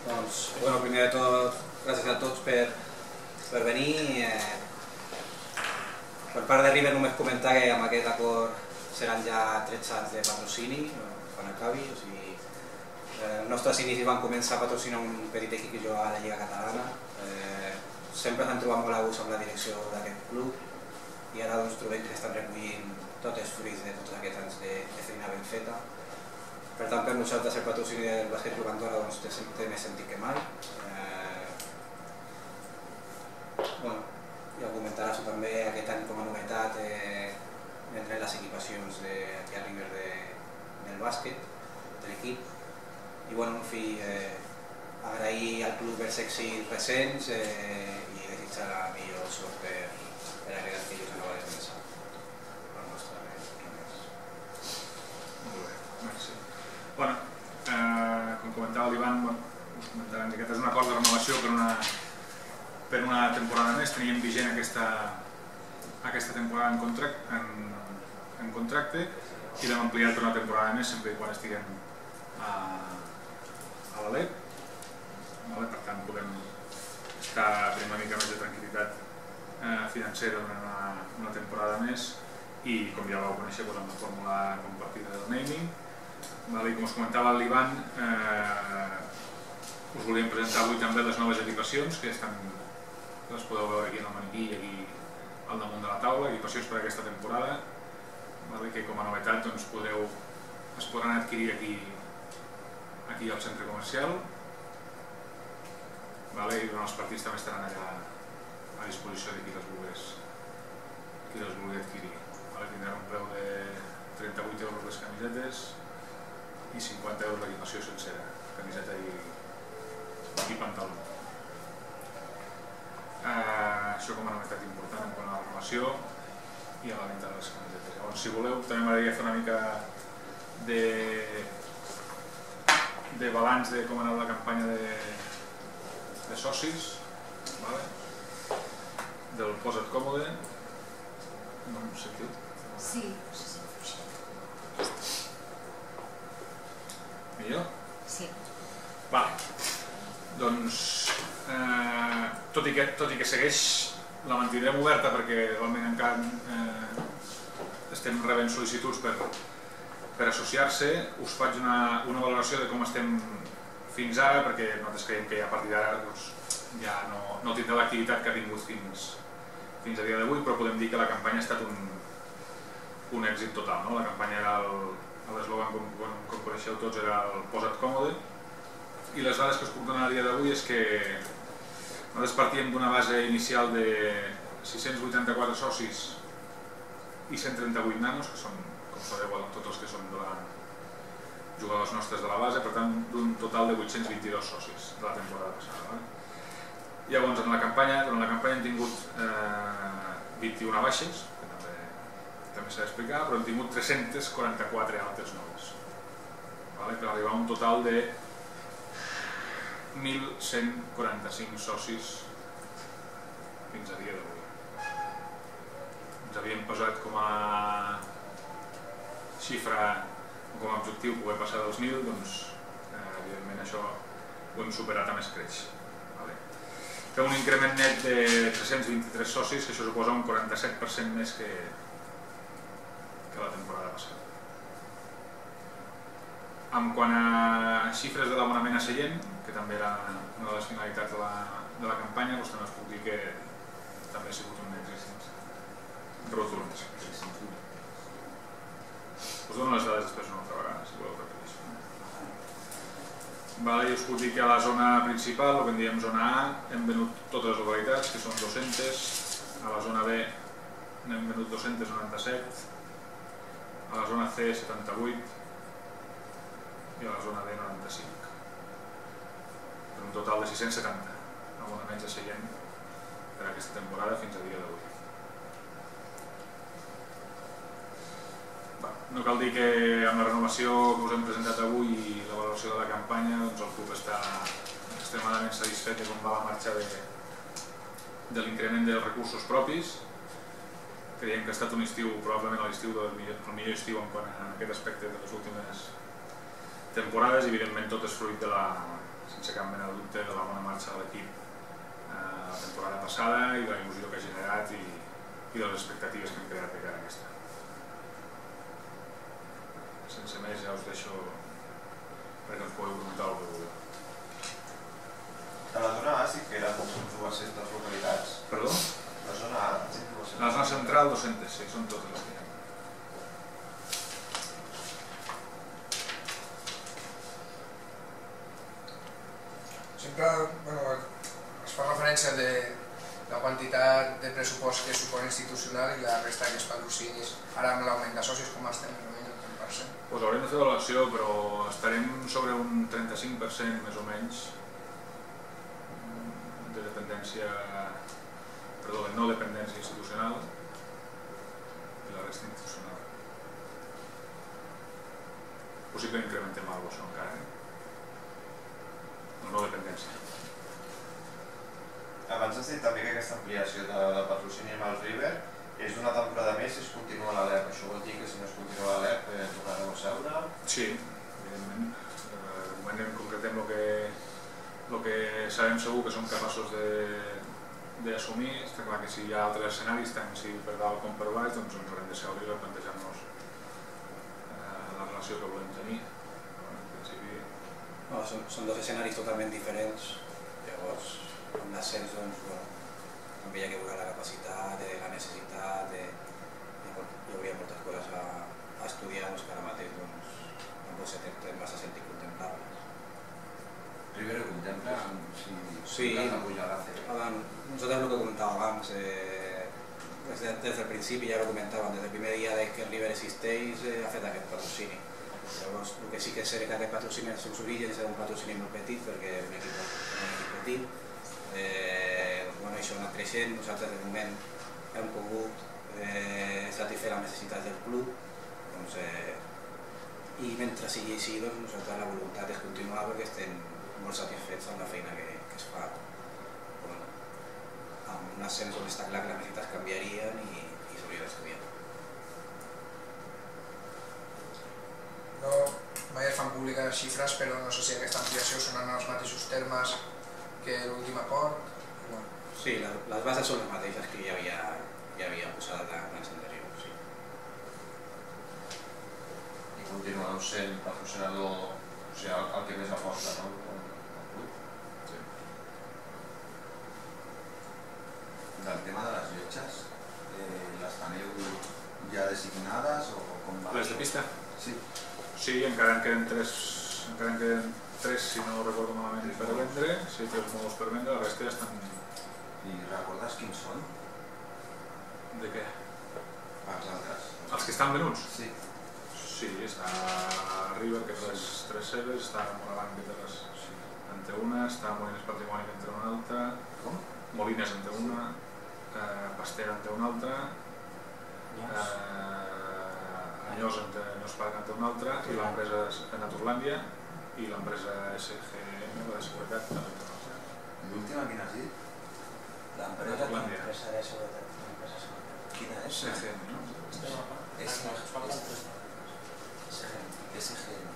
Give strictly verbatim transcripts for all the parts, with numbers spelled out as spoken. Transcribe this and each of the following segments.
Doncs, bueno, primer de tot, gràcies a tots per, per venir. Eh, per part de River només comentar que amb aquest acord seran ja tretze anys de patrocini quan acabi. O sigui, eh, els nostres inicis van començar a patrocinar un petit equip que jugava a la Lliga Catalana. Eh, sempre s'han trobat molt a gust amb la direcció d'aquest club i ara doncs, trobem que estan recollint tots els fruits de tots aquests anys de, de feina ben feta. Per tant, per nosaltres el patrocini del Bàsquet Club Andorra doncs, té més sentit que mai. Eh, bueno, ja ho comentaràs també, aquest any com a novetat eh, entre les equipacions de, aquí a River de, del bàsquet, de l'equip. I bueno, en fi, eh, agrair al club els èxits recents eh, i desitjar la millor sort per, per a aquells que ells acaba de començar. Bueno, eh, com comentava l'Ivan, bueno, us comentarem que aquest és un acord de renovació per una, per una temporada més. Teníem vigent aquesta, aquesta temporada en, contract, en, en contracte i l'hem ampliat per una temporada més sempre quan estiguem a, a l'A L E P. Vale? Per tant, podem estar tenint una mica més de tranquil·litat eh, financera durant una, una temporada més i, com ja vau conèixer, doncs, amb la fórmula compartida del naming. Vale, com us comentava l'Ivan, eh, us volíem presentar avui també les noves equipacions que estan, les podeu veure aquí en el maniquí i aquí al damunt de la taula, equipacions per a aquesta temporada, vale, que com a novetat doncs, podeu, es podran adquirir aquí, aquí al centre comercial, vale, i durant els partits també estaran allà a disposició de qui les volgués, qui les vulgui adquirir. Vale, tindran un preu de trenta-vuit euros les camisetes i cinquanta euros l'equipació sencera, camiseta i, i pantaló. Eh, això com a novetat important en quant a la renovació i a la venda de les camisetes. Llavors, si voleu, també m'agradaria fer una mica de, de balanç de com ha anat la campanya de, de socis, vale? Del Posa't Còmode. No em sentiu? Sí. Millor? Sí. Vale. Doncs, eh, tot, i que, tot i que segueix, la mantindrem oberta perquè realment encara eh, estem rebent sol·licituds per, per associar-se, us faig una, una valoració de com estem fins ara, perquè nosaltres creiem que ja a partir d'ara doncs, ja no, no tindrà l'activitat que ha tingut fins, fins a dia d'avui, però podem dir que la campanya ha estat un, un èxit total. No? La campanya era el l'eslògan, com, com, com coneixeu tots, era el Posa't Còmode, i les dades que us puc donar a dia d'avui és que nosaltres partíem d'una base inicial de sis-cents vuitanta-quatre socis i cent trenta-vuit nanos, que són, com sabeu, tots els que són de la, jugadors nostres de la base, per tant, d'un total de vuit-cents vint-i-dos socis de la temporada passada. Vale? Llavors, en la campanya, durant la campanya hem tingut eh, vint-i-una baixes, també s'ha d'explicar, però hem tingut tres-centes quaranta-quatre altes noves, vale? Per arribar a un total de mil cent quaranta-cinc socis fins a dia d'avui. Ens havíem posat com a xifra o com a objectiu poder passar dels mil, doncs eh, evidentment això ho hem superat amb escreix. Vale? Fem un increment net de tres-cents vint-i-tres socis, que això suposa un quaranta-set per cent més que la temporada passada. En quant a xifres de l'abonament a seient, que també era una de les finalitats de la, de la campanya, doncs també us puc dir que també ha sigut un èxit rotund. Us dono les dades després una altra vegada, si voleu repetir. Vale, I us puc dir que a la zona principal, el que en diem zona A, hem venut totes les localitats, que són dos-centes, a la zona B n'hem venut dos-cents noranta-set, a la zona C setanta-vuit i a la zona D noranta-cinc. Per un total de sis-cents setanta abonaments a seient per aquesta temporada fins a dia d'avui. No cal dir que amb la renovació que us hem presentat avui i la valoració de la campanya, doncs el club està extremadament satisfet de com va la marxa de, de l'increment dels recursos propis. Creiem que ha estat un estiu, probablement l'estiu del millor, el millor estiu en quant a aquest aspecte de les últimes temporades, i evidentment tot és fruit de la, sense cap mena de dubte de la bona marxa de l'equip la temporada passada i la il·lusió que ha generat i, i de les expectatives que hem creat de cara a aquesta. Sense més ja us deixo perquè ens podeu preguntar el que vulgueu. A la zona A sí que eren dues-centes localitats. Perdó? La zona A, sí, dues-centes. La zona central, dues-centes, sí, són totes les que hi ha. Sempre, bueno, es fa referència de la quantitat de pressupost que supon institucional i la resta que és patrocinis. Ara amb l'augment de socis com estem? El trenta per cent? Pues haurem de fer l'avaluació, però estarem sobre un trenta-cinc per cent més o menys de dependència, perdó, de no dependència institucional i la resta institucional. Possible que incrementem alguna cosa encara, eh? No dependència. Abans has dit també que aquesta ampliació de, de patrocini amb el River és d'una temporada més si es continua a l'A L E P. Això vol dir que si no es continua a l'A L E P eh, tornarem a seure? Sí, evidentment. Eh, de moment en concretem el que, el que sabem segur que som capaços d'assumir. Està clar que si hi ha altres escenaris, tant si per dalt com per baix, doncs ens haurem de seure i plantejar-nos eh, la relació que volem tenir. En principi... No, són, són dos escenaris totalment diferents. Llavors, amb l'ascens, doncs, bueno, també hi ha que veure la capacitat, la necessitat, de, hi hauria moltes coses a, a estudiar doncs, que ara mateix doncs, no se tenen massa sentit contemplables. River ho contempla si sí, la puja la C. Nosaltres el que comentàvem abans, eh, des, de, des del principi ja ho comentàvem, des del primer dia de que el River existeix eh, ha fet aquest patrocini. Llavors, el que sí que és cert que aquest patrocini als seus orígens era un patrocini molt petit, perquè era un equip, un equip petit. Eh, bueno, això ha anat creixent, nosaltres de moment hem pogut eh, satisfer les necessitats del club, doncs, eh, i mentre sigui així, doncs, nosaltres la voluntat és continuar perquè estem molt satisfets amb la feina que, que es fa. Bueno, amb un ascens on està clar que les necessitats canviarien i, i s'hauria d'estudiar. No, mai es fan públiques xifres, però no sé si aquesta ampliació sonen en els mateixos termes que l'últim acord. Bueno. Sí, les, les bases són les mateixes que ja havia, ja havia posat l'any anterior. Sí. I continueu sent patrocinador, o sigui, el, el que més aposta, no? El club. Sí. Del tema de les llotges, eh, les teniu ja designades o com va? Les de pista? Sí. Sí, encara en queden tres, encara en queden tres, si no recordo malament, per vendre, sí, tres mòduls per vendre, la resta ja estan... I recordes quins són? De què? Els altres. Els que estan venuts? Sí. Sí, està River, que és les tres seves, està Morabanc, que té les entre una, està Molines Patrimoni entre una altra, Com? Molines entre una, eh, Pastera entre una altra, eh, Anyós entre Anyós Parc entre una altra, i l'empresa Naturlàndia i l'empresa S G M, la de seguretat, també entre una altra. L'última quina has dit? L'empresa Naturlàndia. l'empresa de seguretat. L'empresa de seguretat. Quina és? S G M, no? S G M.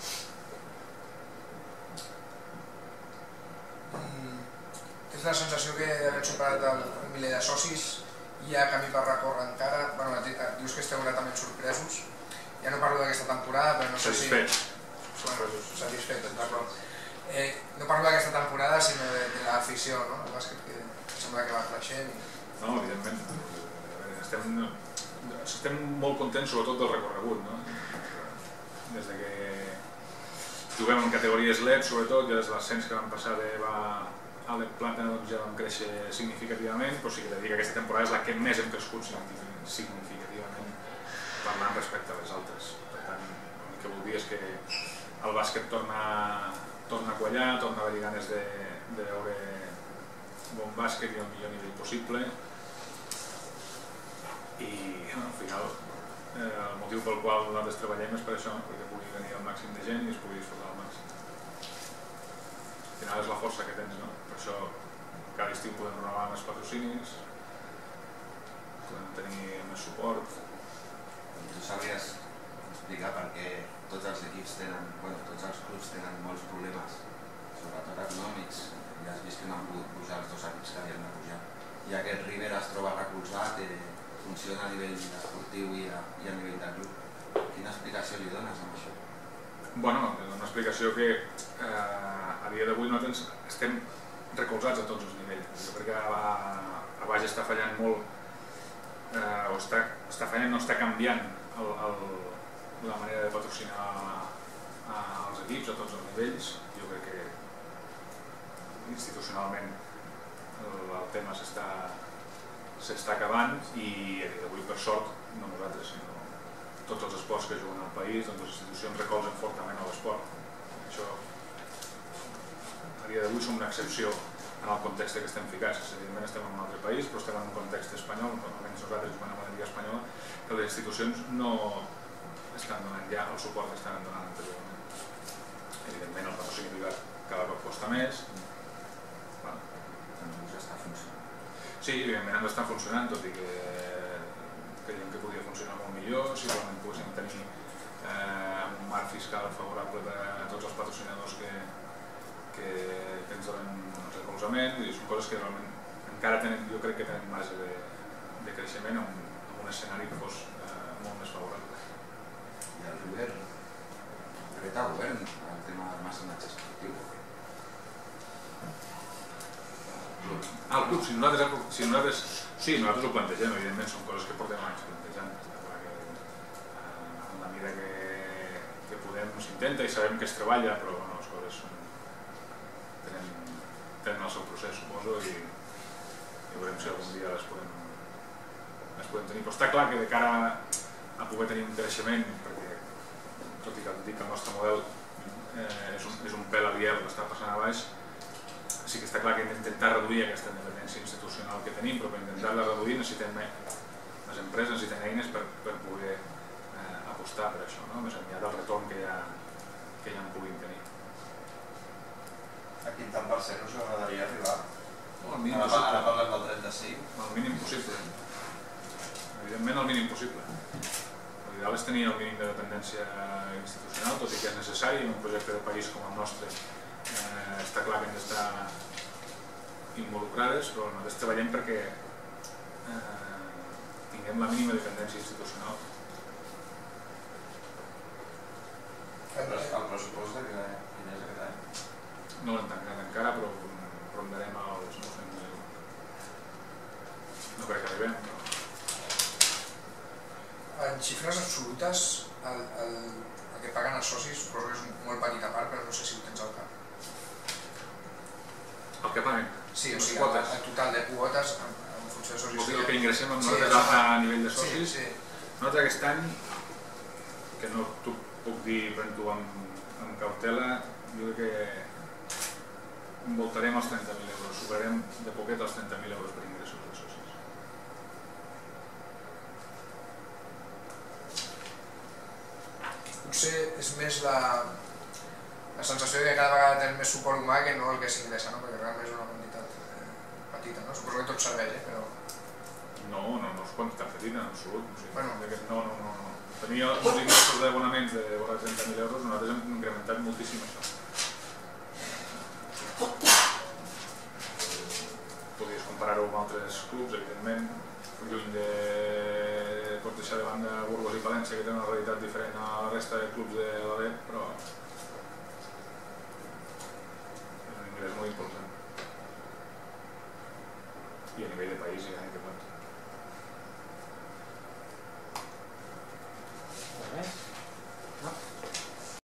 Tens la sensació que havent superat el, el miler de socis hi ha camí per recórrer encara? Bueno, dius que esteu gratament sorpresos. Ja no parlo d'aquesta temporada, però no sé si... Satisfets. Bueno, satisfets, d'acord. Eh, no parlo d'aquesta temporada, sinó de, de l'afició, no? El bàsquet que sembla que va creixent. I... No, evidentment. Estem, estem molt contents, sobretot del recorregut, no? Des de que juguem en categories L E D, sobretot, ja des de l'ascens que vam passar de va a l'E P Plata doncs ja vam créixer significativament, però sí que t'he dit que aquesta temporada és la que més hem crescut significativament parlant respecte a les altres. Per tant, el que vol dir és que el bàsquet torna, torna a quallar, torna a haver-hi ganes de, de veure bon bàsquet i el millor nivell possible. I al final eh, el motiu pel qual nosaltres treballem és per això, perquè pugui venir el màxim de gent i es pugui disfrutar al màxim. Al final és la força que tens, no? Per això cada estiu podem renovar més patrocinis, podem tenir més suport. Tu sabries explicar per què tots els equips tenen, bueno, tots els clubs tenen molts problemes, laboratori econòmics, ja has vist que no han pogut pujar els dos equips que havien de pujar. I aquest River es troba recolzat, eh, funciona a nivell esportiu i a, i a nivell de club. Quina explicació li dones amb això? Bueno, és una explicació que eh, a dia d'avui nosaltres estem recolzats a tots els nivells. Jo crec que a, a baix està fallant molt, eh, o està, està fallant, no està canviant el, el, la manera de patrocinar als equips a tots els nivells. Jo crec que institucionalment el, el tema s'està s'està acabant i a dia d'avui, per sort, no nosaltres, sinó tots els esports que juguen al país, doncs les institucions recolzen fortament a l'esport. Això, a dia d'avui, som una excepció en el context que estem ficats. Evidentment estem en un altre país, però estem en un context espanyol, almenys nosaltres jugant a la Lliga Espanyola, que les institucions no estan donant ja el suport que estan donant anteriorment. Evidentment el patrocini privat cada cop costa més. Bueno, doncs està funcionant. sí, evidentment ens està funcionant, tot i que creiem que podia funcionar molt millor, si realment poguéssim tenir eh, un marc fiscal favorable per a tots els patrocinadors que, que, que ens donen recolzament, i són coses que realment encara tenen, jo crec que tenen marge de, de creixement en, en un escenari que fos eh, molt més favorable. I el River, dret al govern, el tema del mecenatge esportiu. Ah, el club, si nosaltres, si nosaltres, sí, nosaltres ho plantegem, evidentment són coses que portem anys plantejant. Que, eh, en la mida que, que podem s'intenta i sabem que es treballa, però bueno, les coses són, tenen, tenen el seu procés, suposo, i, i veurem si algun dia les podem, les podem tenir. Però està clar que de cara a poder tenir un creixement, perquè tot i que dic que el nostre model eh, és, un, és un pèl aliè el que està passant a baix, sí que està clar que hem d'intentar reduir aquesta dependència institucional que tenim, però per intentar-la reduir necessitem, les empreses necessiten eines per, per poder eh, apostar per això, no? Més enllà del retorn que ja, que ja en puguin tenir. A quin tant per cent us agradaria arribar? El mínim Ara, possible. ara parlem del trenta-cinc. El mínim possible. Evidentment el mínim possible. L'ideal és tenir el mínim de dependència institucional, tot i que és necessari en un projecte de país com el nostre. Eh, està clar que hem d'estar involucrades, però nosaltres treballem perquè eh, tinguem la mínima dependència institucional. El pressupost de quin és aquest any? No l'hem tancat encara, però rondarem els nou-cents mil euros. No crec que arribem, però... En xifres absolutes, el, el, el que paguen els socis suposo que és molt petita part, però no sé si ho tens al cap. El que paguen? Sí, o les sigui, quotes. el, el total de quotes en, en funció de socis. Vol dir el que ingressem amb Sí, nosaltres exacte. a nivell de socis? Sí, sí. Nosaltres aquest any, que no t'ho puc dir prenent-ho amb, amb cautela, jo crec que envoltarem els trenta mil euros, superarem de poquet els trenta mil euros per ingressos dels socis. Potser és més la, la sensació de que cada vegada tens més suport humà que no el que s'ingressa, no? Perquè realment és una quantitat eh, petita, no? Suposo que tot serveix, eh? Però... No, no, no és quantitat petita, en absolut. O sigui, Bueno. no, no, no, no. Tenir uns ingressos d'abonaments de vora trenta mil euros, nosaltres hem incrementat moltíssim això. Podries comparar-ho amb altres clubs, evidentment, lluny de... pots deixar de banda Burgos i Palència, que tenen una realitat diferent a la resta de clubs de l'A D, però és un ingrés molt important. I a nivell de país ja ni que compte.